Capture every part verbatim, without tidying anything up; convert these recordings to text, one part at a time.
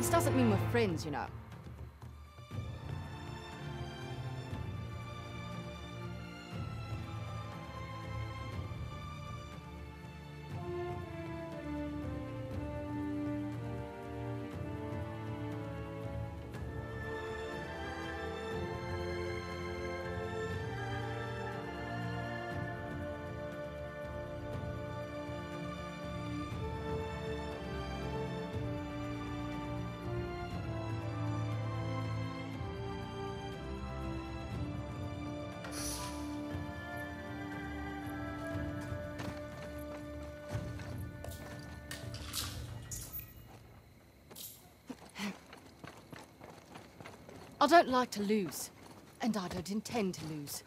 This doesn't mean we're friends, you know. I don't like to lose, and I don't intend to lose.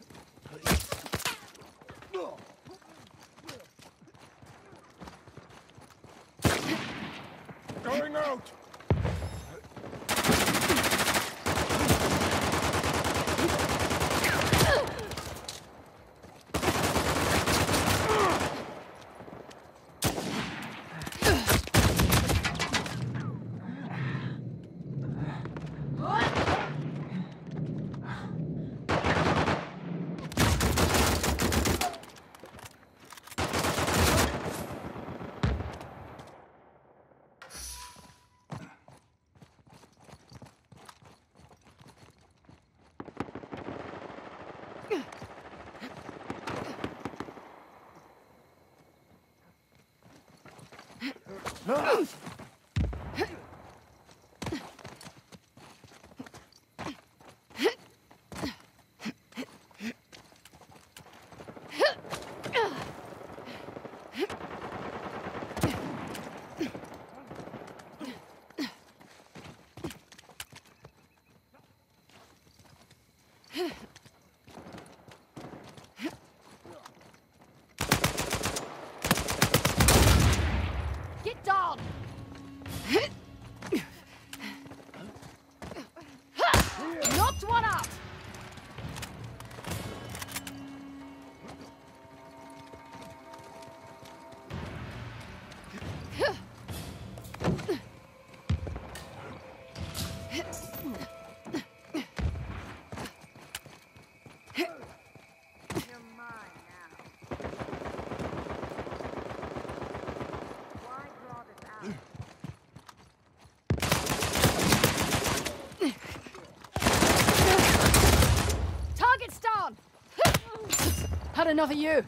Going out! Get down! Knocked one out! Target's down! Had enough of you.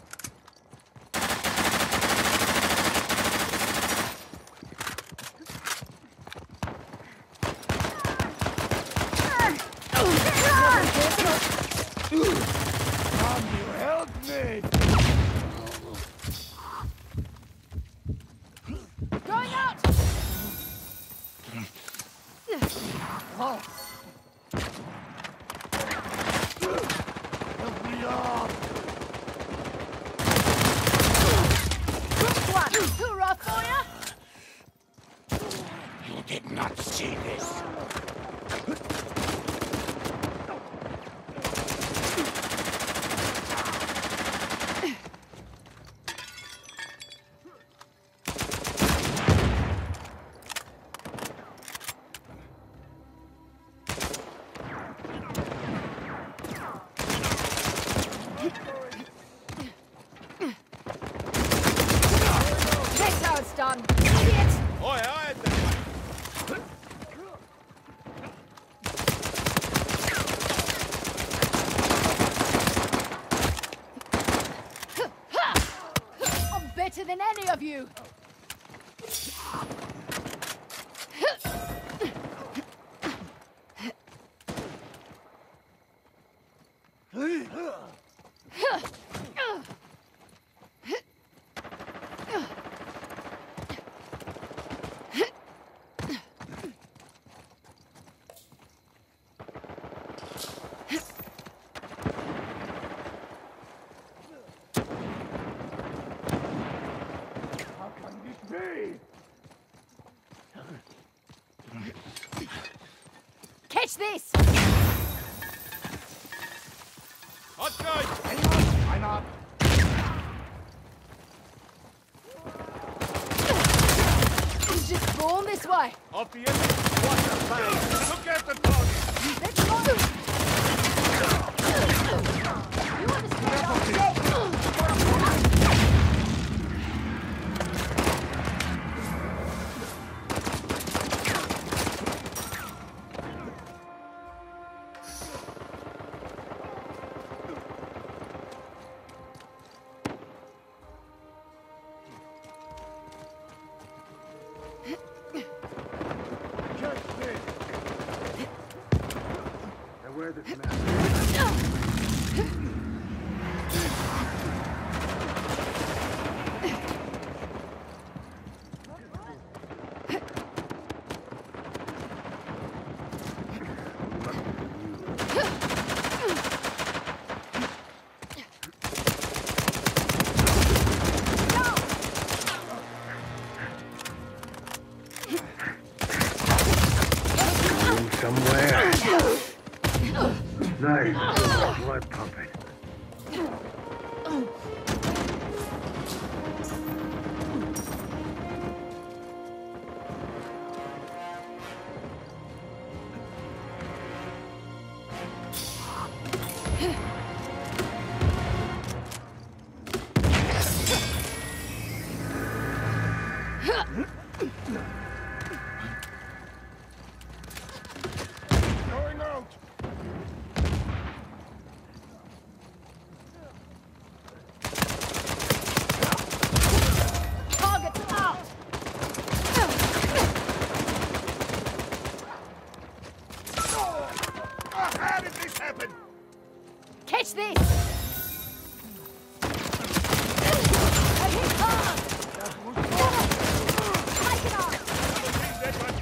Come, you help me! Going out! Oh. Help me up! Good one! Hoorah for ya! You did not see this. That's how it's done. Idiot! Oi, oi, I'm better than any of you. How can this be? Catch this! hot guys! Hang on, why not? He's just born this This way! Off the enemy. Watch the back. Look at the target. Let's go! You understand our job? Where this man? Somewhere. Nice. Blood pumping. Going out. Target out! How did this happen? Catch this! I hit hard! Take it off! That one.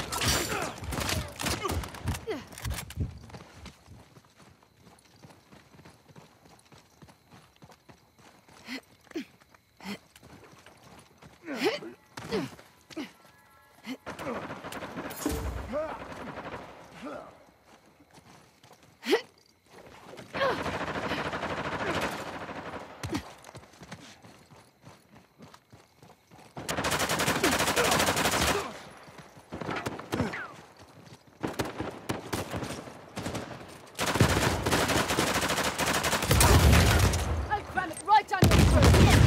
I'll cram it right down your throat!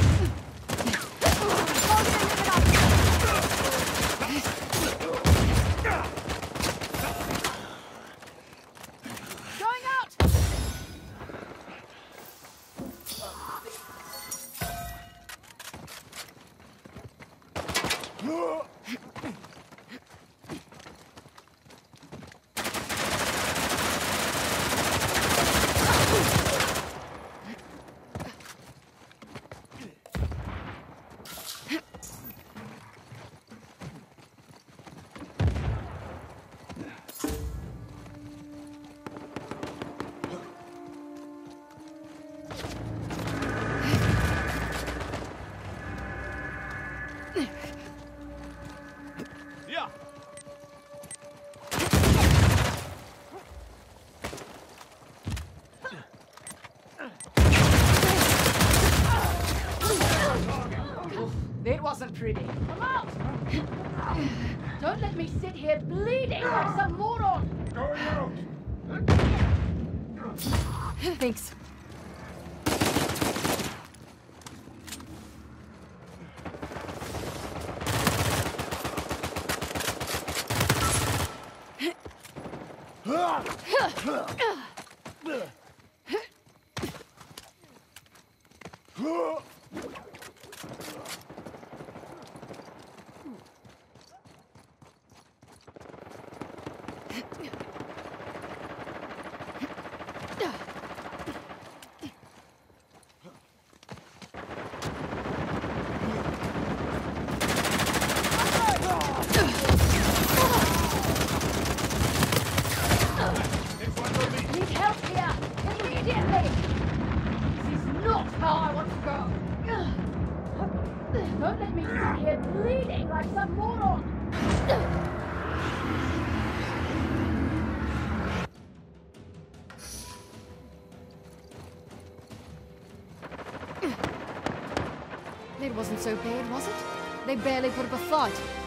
Target eliminated! Going out! Yeah. It wasn't pretty. Come out! Don't let me sit here bleeding like some moron! Going out. Thanks. Need help here! Immediately! This is not how I want to go! Don't let me sit here bleeding like some moron! It wasn't so bad, was it? They barely put up a fight.